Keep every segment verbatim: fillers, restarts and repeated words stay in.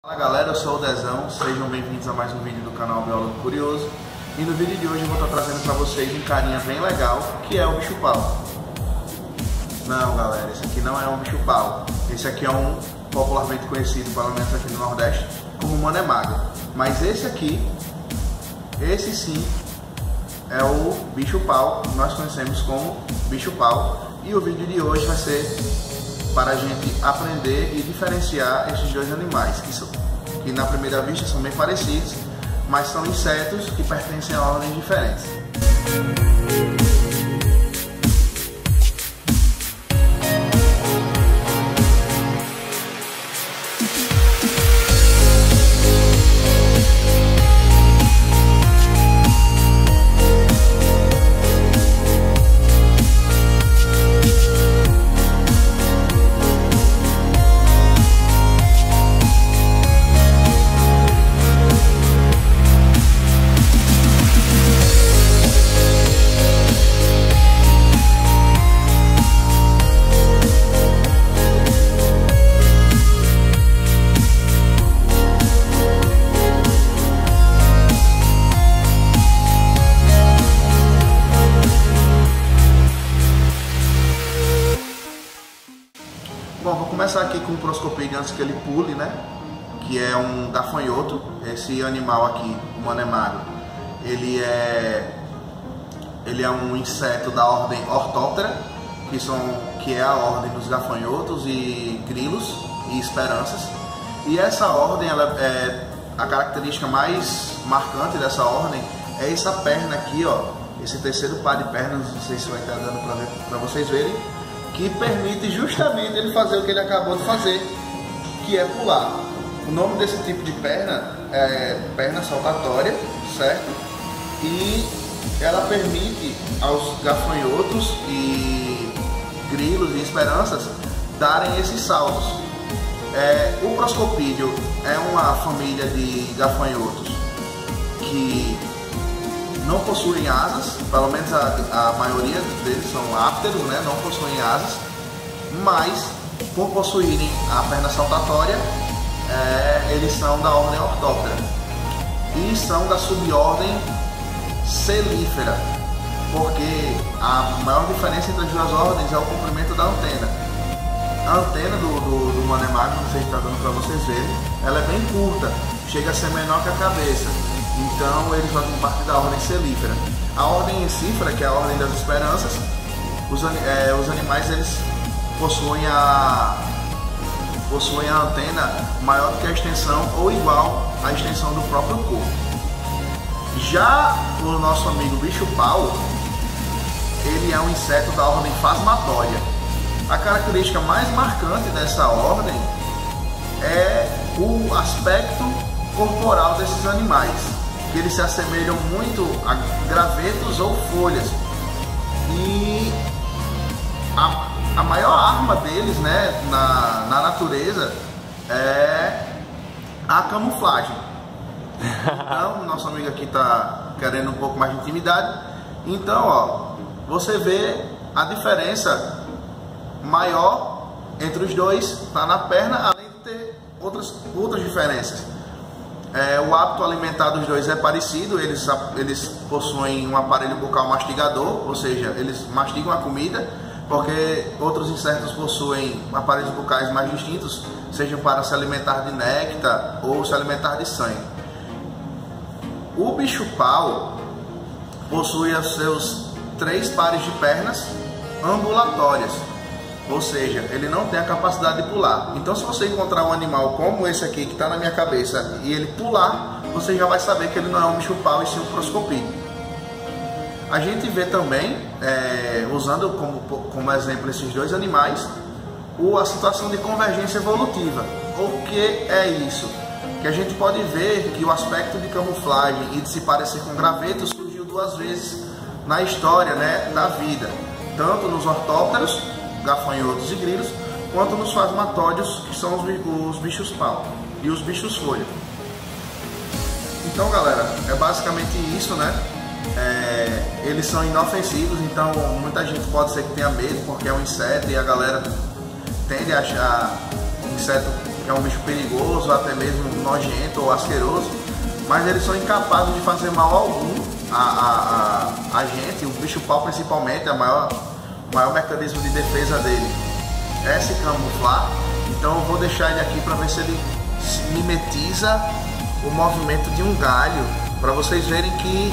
Fala galera, eu sou o Dezão, sejam bem-vindos a mais um vídeo do canal Biólogo Curioso. E no vídeo de hoje eu vou estar trazendo para vocês um carinha bem legal, que é o bicho-pau. Não galera, esse aqui não é um bicho-pau, esse aqui é um popularmente conhecido, pelo menos aqui no Nordeste, como manemagro. Mas esse aqui, esse sim, é o bicho-pau, que nós conhecemos como bicho-pau. E o vídeo de hoje vai ser para a gente aprender e diferenciar esses dois animais, que, são, que na primeira vista são bem parecidos, mas são insetos que pertencem a ordens diferentes. Bom, vou começar aqui com o Proscopide antes que ele pule, né? Que é um gafanhoto. Esse animal aqui, o manemagro, ele é ele é um inseto da ordem Orthoptera, que são que é a ordem dos gafanhotos e grilos e esperanças. E essa ordem, ela é a característica mais marcante dessa ordem é essa perna aqui, ó, esse terceiro par de pernas, não sei se vai estar dando para ver, para vocês verem, que permite justamente ele fazer o que ele acabou de fazer, que é pular. O nome desse tipo de perna é perna saltatória, certo? E ela permite aos gafanhotos e grilos e esperanças darem esses saltos. É, o Proscopídeo é uma família de gafanhotos que não possuem asas, pelo menos a, a maioria deles são ápteros, né? Não possuem asas, mas por possuírem a perna saltatória, é, eles são da ordem Orthoptera e são da subordem Celífera, porque a maior diferença entre as duas ordens é o comprimento da antena. A antena do, do, do manemagro, não sei se está dando para vocês verem, ela é bem curta, chega a ser menor que a cabeça. Então eles fazem parte da ordem Celífera. A ordem Encífera, que é a ordem das esperanças, os, é, os animais eles possuem a, possuem a antena maior do que a extensão ou igual à extensão do próprio corpo. Já o nosso amigo bicho-pau, ele é um inseto da ordem Phasmatória. A característica mais marcante dessa ordem é o aspecto corporal desses animais, que eles se assemelham muito a gravetos ou folhas. E a, a maior arma deles, né, na, na natureza é a camuflagem. Então, nosso amigo aqui está querendo um pouco mais de intimidade. Então, ó, você vê a diferença maior entre os dois, está na perna, além de ter outras, outras diferenças. É, o hábito alimentar dos dois é parecido, eles, eles possuem um aparelho bucal mastigador, ou seja, eles mastigam a comida, porque outros insetos possuem aparelhos bucais mais distintos, sejam para se alimentar de néctar ou se alimentar de sangue. O bicho-pau possui os seus três pares de pernas ambulatórias, ou seja, ele não tem a capacidade de pular. Então, se você encontrar um animal como esse aqui que está na minha cabeça e ele pular, você já vai saber que ele não é um bicho-pau e sim um Proscopídeo. A gente vê também, é, usando como, como exemplo esses dois animais, o, a situação de convergência evolutiva. O que é isso? Que a gente pode ver que o aspecto de camuflagem e de se parecer com gravetos surgiu duas vezes na história, né, da vida, tanto nos ortópteros, gafanhotos e grilos, quanto nos phasmatódeos, que são os, os bichos-pau e os bichos-folha. Então, galera, é basicamente isso, né? É, eles são inofensivos, então muita gente pode ser que tenha medo porque é um inseto e a galera tende a achar inseto que é um bicho perigoso, até mesmo nojento ou asqueroso, mas eles são incapazes de fazer mal algum a, a, a, a gente. O bicho-pau, principalmente, é o maior, maior mecanismo de defesa dele é se camuflar. Então eu vou deixar ele aqui para ver se ele mimetiza o movimento de um galho, para vocês verem que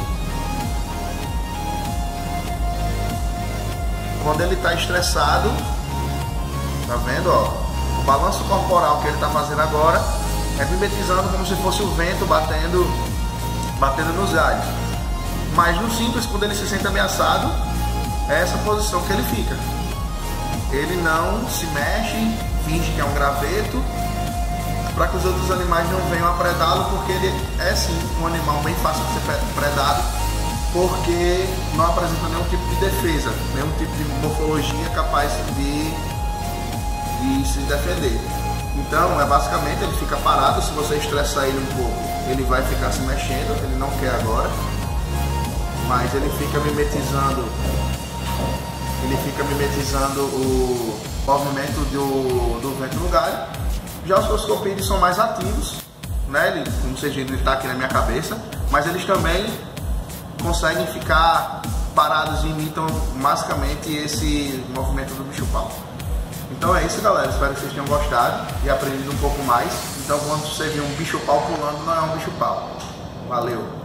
quando ele está estressado, tá vendo, ó? O balanço corporal que ele está fazendo agora é mimetizando como se fosse o vento batendo, batendo nos galhos. Mas no simples, quando ele se sente ameaçado, é essa posição que ele fica. Ele não se mexe, finge que é um graveto, para que os outros animais não venham a predá-lo, porque ele é sim um animal bem fácil de ser predado, porque não apresenta nenhum tipo de defesa, nenhum tipo de morfologia capaz de, de se defender. Então, é basicamente, ele fica parado. Se você estressar ele um pouco, ele vai ficar se mexendo, ele não quer agora, mas ele fica mimetizando, ele fica mimetizando o movimento do, do vento no galho. Já os proscopídeos são mais ativos, né? Ele, como vocês viram, ele está aqui na minha cabeça, mas eles também conseguem ficar parados e imitam basicamente esse movimento do bicho-pau. Então é isso, galera, espero que vocês tenham gostado e aprendido um pouco mais. Então quando você vir um bicho-pau pulando, não é um bicho-pau. Valeu!